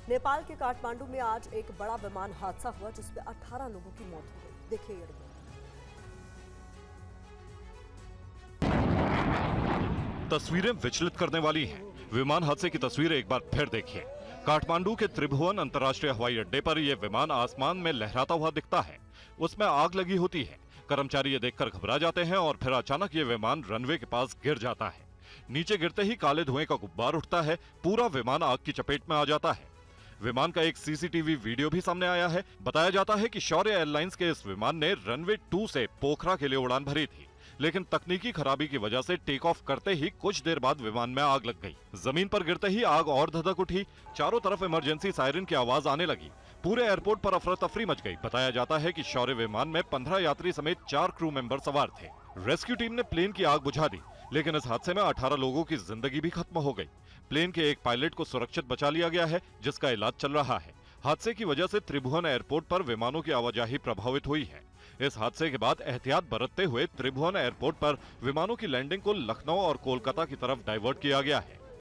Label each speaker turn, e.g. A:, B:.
A: नेपाल के काठमांडू में आज एक बड़ा विमान हादसा हुआ जिसमें 18 लोगों की मौत हो गई। देखिए ये रिपोर्ट।
B: तस्वीरें विचलित करने वाली हैं। विमान हादसे की तस्वीरें एक बार फिर देखिए। काठमांडू के त्रिभुवन अंतर्राष्ट्रीय हवाई अड्डे पर यह विमान आसमान में लहराता हुआ दिखता है। उसमें आग लगी होती है। कर्मचारी ये देखकर घबरा जाते हैं और फिर अचानक ये विमान रनवे के पास गिर जाता है। नीचे गिरते ही काले धुएं का गुब्बार उठता है। पूरा विमान आग की चपेट में आ जाता है। विमान का एक सीसीटीवी वीडियो भी सामने आया है। बताया जाता है कि शौर्य एयरलाइंस के इस विमान ने रनवे 2 से पोखरा के लिए उड़ान भरी थी, लेकिन तकनीकी खराबी की वजह से टेक ऑफ करते ही कुछ देर बाद विमान में आग लग गई। जमीन पर गिरते ही आग और धधक उठी। चारों तरफ इमरजेंसी सायरन की आवाज आने लगी। पूरे एयरपोर्ट पर अफरा तफरी मच गई। बताया जाता है कि शौर्य विमान में 15 यात्री समेत 4 क्रू मेंबर सवार थे। रेस्क्यू टीम ने प्लेन की आग बुझा दी, लेकिन इस हादसे में 18 लोगों की जिंदगी भी खत्म हो गई। प्लेन के एक पायलट को सुरक्षित बचा लिया गया है, जिसका इलाज चल रहा है। हादसे की वजह से त्रिभुवन एयरपोर्ट पर विमानों की आवाजाही प्रभावित हुई है। इस हादसे के बाद एहतियात बरतते हुए त्रिभुवन एयरपोर्ट पर विमानों की लैंडिंग को लखनऊ और कोलकाता की तरफ डाइवर्ट किया गया है।